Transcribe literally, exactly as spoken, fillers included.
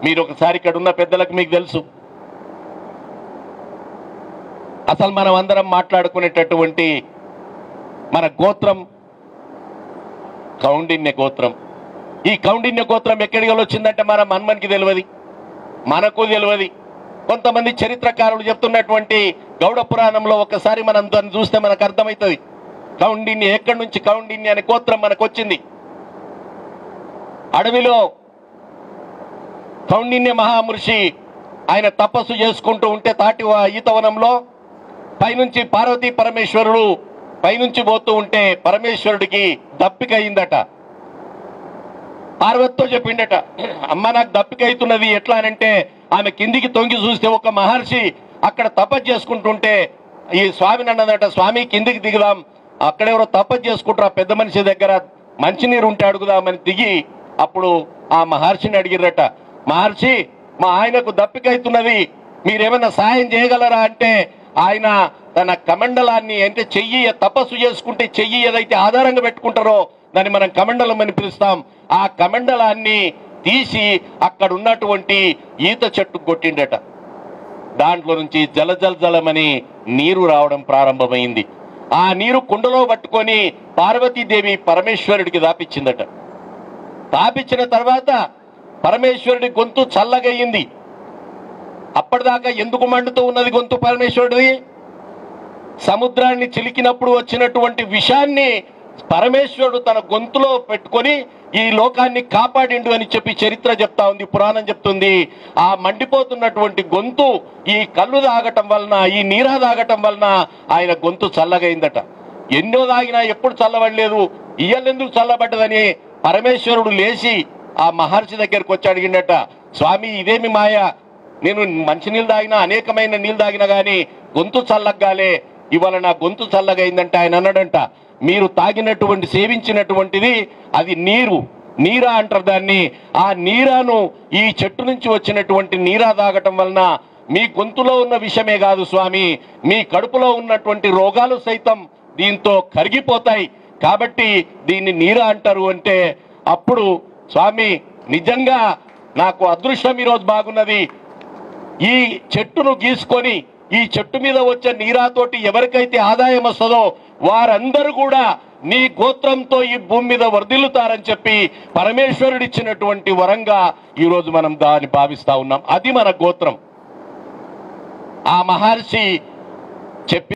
మీరు ఒకసారి ఇక్కడ ఉన్న పెద్దలకు మీకు తెలుసు, అసలు మనం అందరం మాట్లాడుకునేటటువంటి మన గోత్రం కౌండిన్య గోత్రం. ఈ కౌండిన్య గోత్రం ఎక్కడికి వచ్చిందంటే మన మన్మన్కి తెలియదు, మనకు తెలియదు. కొంతమంది చరిత్రకారులు చెప్తున్నటువంటి గౌడ పురాణంలో ఒకసారి మనం దాన్ని చూస్తే మనకు అర్థమవుతుంది కౌండిన్య ఎక్కడి నుంచి కౌండిన్య అనే గోత్రం మనకు వచ్చింది. అడవిలో కౌండిన్య మహామృషి ఆయన తపస్సు చేసుకుంటూ ఉంటే తాటి ఈతవనంలో పైనుంచి పార్వతీ పరమేశ్వరుడు పైనుంచి పోతూ ఉంటే పరమేశ్వరుడికి దప్పిక అయిందట. పార్వతితో చెప్పిండట, అమ్మ నాకు దప్పిక అవుతున్నది ఎట్లా అనంటే, ఆమె కిందికి తొంగి చూస్తే ఒక మహర్షి అక్కడ తపస్సు చేసుకుంటుంటే ఈ స్వామిని అన్నదట, స్వామి కిందికి దిగుదాం, అక్కడెవరో తపస్సు చేసుకుంటారు ఆ పెద్ద మనిషి దగ్గర మంచినీరు ఉంటే అడుగుదామని దిగి అప్పుడు ఆ మహర్షిని అడిగిరట, మహర్షి మా ఆయనకు దప్పిక అవుతున్నది, మీరేమైనా సాయం చేయగలరా అంటే ఆయన తన కమండలాన్ని అంటే చెయ్యి తపస్సు చేసుకుంటే చెయ్యి ఏదైతే ఆధారంగా పెట్టుకుంటారో దాన్ని మనం కమండలం అని పిలుస్తాం, ఆ కమండలాన్ని తీసి అక్కడ ఉన్నటువంటి ఈత చెట్టు కొట్టిండట. దాంట్లో నుంచి జల జల జలమని నీరు రావడం ప్రారంభమైంది. ఆ నీరు కుండలో పట్టుకొని పార్వతీదేవి పరమేశ్వరుడికి దాపిచ్చిందట. దాపిచ్చిన తర్వాత పరమేశ్వరుడి గొంతు చల్లగయ్యింది. అప్పటిదాకా ఎందుకు మండుతూ ఉన్నది గొంతు పరమేశ్వరుడిది? సముద్రాన్ని చిలికినప్పుడు వచ్చినటువంటి విషాన్ని పరమేశ్వరుడు తన గొంతులో పెట్టుకొని ఈ లోకాన్ని కాపాడిండు అని చెప్పి చరిత్ర చెప్తా ఉంది, పురాణం చెప్తుంది. ఆ మండిపోతున్నటువంటి గొంతు ఈ కళ్ళు తాగటం వలన, ఈ నీరా తాగటం వలన ఆయన గొంతు చల్లగైందట. ఎన్నో తాగినా ఎప్పుడు చల్లబడలేదు, ఇయ్యలెందుకు చల్లబడ్డదని పరమేశ్వరుడు లేచి ఆ మహర్షి దగ్గరికి వచ్చి అడిగిండట, స్వామి ఇదేమి మాయ, నేను మంచినీళ్ళు తాగినా అనేకమైన నీళ్ళు తాగినా గాని గొంతు చల్లగాలే, ఇవాళ నా గొంతు చల్లగైందంటే ఆయన అన్నాడంట, మీరు తాగినటువంటి సేవించినటువంటిది అది నీరు, నీరా అంటారు దాన్ని. ఆ నీరాను ఈ చెట్టు నుంచి వచ్చినటువంటి నీరా తాగటం వలన మీ గొంతులో ఉన్న విషమే కాదు స్వామి, మీ కడుపులో ఉన్నటువంటి రోగాలు సైతం దీంతో కరిగిపోతాయి, కాబట్టి దీన్ని నీరా అంటారు అంటే అప్పుడు స్వామి నిజంగా నాకు అదృష్టం ఈరోజు బాగున్నది, ఈ చెట్టును గీసుకొని ఈ చెట్టు మీద వచ్చే నీరాతోటి ఎవరికైతే ఆదాయం వస్తుందో వారందరూ కూడా నీ గోత్రంతో ఈ భూమి మీద వర్ధిల్లుతారని చెప్పి పరమేశ్వరుడు ఇచ్చినటువంటి వరంగా ఈ రోజు మనం దాన్ని భావిస్తా ఉన్నాం. అది మన గోత్రం. ఆ మహర్షి చెప్పి